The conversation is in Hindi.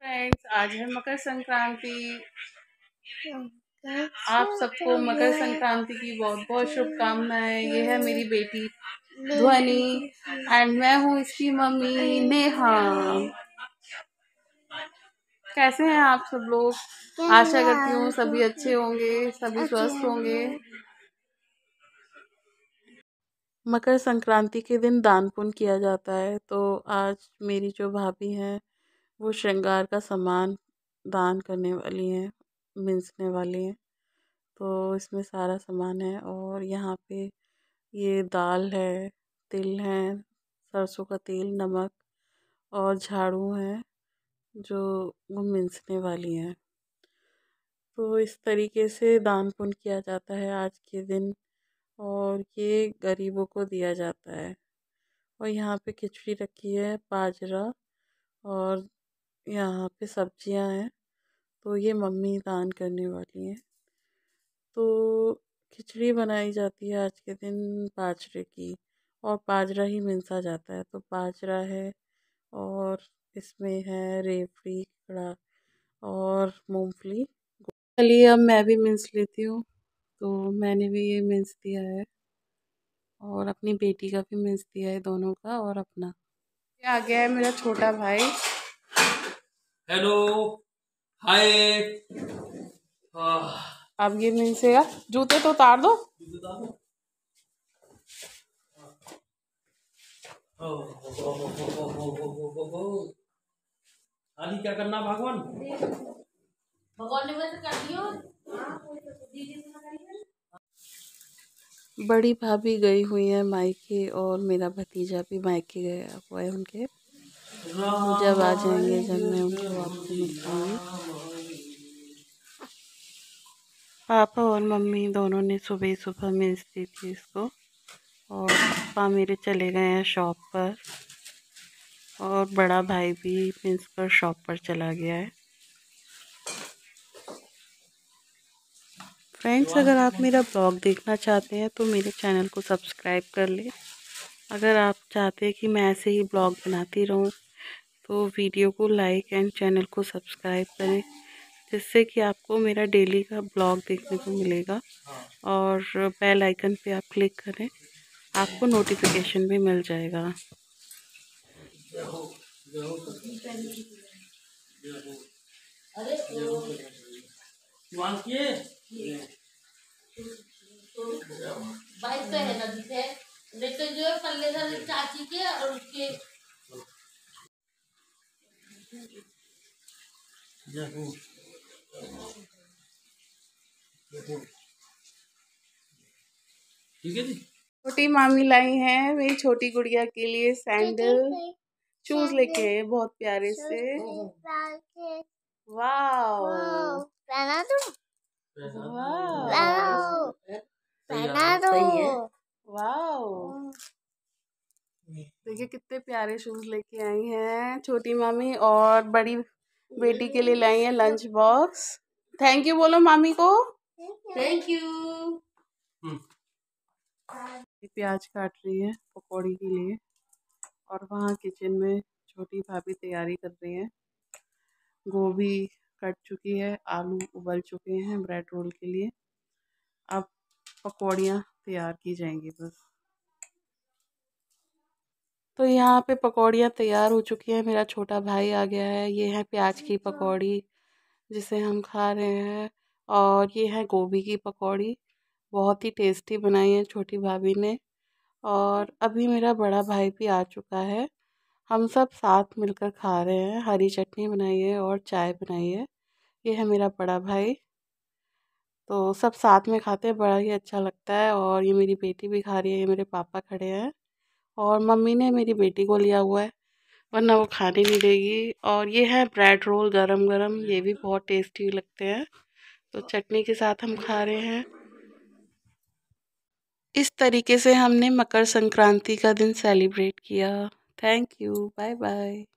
फ्रेंड्स, आज है मकर संक्रांति। आप सबको मकर संक्रांति की बहुत बहुत शुभकामनाएं। ये है मेरी बेटी ध्वनि एंड मैं हूँ इसकी मम्मी नेहा। कैसे हैं आप सब लोग? आशा करती हूँ सभी अच्छे होंगे, सभी स्वस्थ होंगे। मकर संक्रांति के दिन दान पुण्य किया जाता है, तो आज मेरी जो भाभी हैं वो श्रृंगार का सामान दान करने वाली हैं, मिंसने वाली हैं। तो इसमें सारा सामान है और यहाँ पे ये दाल है, तिल है, सरसों का तेल, नमक और झाड़ू है जो वो मिंसने वाली हैं। तो इस तरीके से दान पुण्य किया जाता है आज के दिन और ये गरीबों को दिया जाता है। और यहाँ पे खिचड़ी रखी है, बाजरा और यहाँ पे सब्जियां हैं। तो ये मम्मी दान करने वाली हैं। तो खिचड़ी बनाई जाती है आज के दिन बाजरे की और बाजरा ही मिनसा जाता है। तो बाजरा है और इसमें है रेवड़ी, कड़ा और मूंगफली। चलिए अब मैं भी मिन्स लेती हूँ। तो मैंने भी ये मिन्स दिया है और अपनी बेटी का भी मिन्स दिया है, दोनों का और अपना। ये आ गया है मेरा छोटा भाई। Hello, hi. अब ये मिन्सेगा, जूते तो उतार दो। आदि क्या करना भगवान भगवान ने वैसे कर दियो। बड़ी भाभी गई हुई है मायके और मेरा भतीजा भी मायके गया हुआ है उनके। जब आ जाएंगे, जब मैं उनको आपको मिल पाऊंगी। पापा और मम्मी दोनों ने सुबह सुबह मिन्स दी थी इसको और पापा मेरे चले गए हैं शॉप पर और बड़ा भाई भी मिन्स कर शॉप पर चला गया है। फ्रेंड्स, अगर आप मेरा ब्लॉग देखना चाहते हैं तो मेरे चैनल को सब्सक्राइब कर लें। अगर आप चाहते हैं कि मैं ऐसे ही ब्लॉग बनाती रहूं तो वीडियो को लाइक एंड चैनल को सब्सक्राइब करें, जिससे कि आपको मेरा डेली का ब्लॉग देखने को मिलेगा। और बेल आइकन पे आप क्लिक करें, आपको नोटिफिकेशन भी मिल जाएगा। बाइक पे है नदी से लेकिन जो है पल्ले चाची के और उसके ठीक है जी। छोटी मामी लाई हैं मेरी छोटी गुड़िया के लिए सैंडल शूज लेके हैं, बहुत प्यारे से। वाओ, पहना दो, वाओ, पहना दो, वाओ। देखिए कितने प्यारे शूज लेके आई हैं छोटी मामी और बड़ी बेटी के लिए लाई है लंच बॉक्स। थैंक यू बोलो मामी को। Thank you. प्याज काट रही है पकौड़ी के लिए और वहाँ किचन में छोटी भाभी तैयारी कर रही है। गोभी कट चुकी है, आलू उबल चुके हैं ब्रेड रोल के लिए। अब पकौड़ियाँ तैयार की जाएंगी बस। तो यहाँ पे पकौड़ियाँ तैयार हो चुकी हैं। मेरा छोटा भाई आ गया है। ये है प्याज की पकौड़ी जिसे हम खा रहे हैं और ये है गोभी की पकौड़ी। बहुत ही टेस्टी बनाई है छोटी भाभी ने। और अभी मेरा बड़ा भाई भी आ चुका है। हम सब साथ मिलकर खा रहे हैं। हरी चटनी बनाई है और चाय बनाई है। ये है मेरा बड़ा भाई। तो सब साथ में खाते हैं, बड़ा ही अच्छा लगता है। और ये मेरी बेटी भी खा रही है। ये मेरे पापा खड़े हैं और मम्मी ने मेरी बेटी को लिया हुआ है, वरना वो खाने नहीं देगी। और ये है ब्रेड रोल गरम गरम, ये भी बहुत टेस्टी लगते हैं। तो चटनी के साथ हम खा रहे हैं। इस तरीके से हमने मकर संक्रांति का दिन सेलिब्रेट किया। Thank you, bye bye.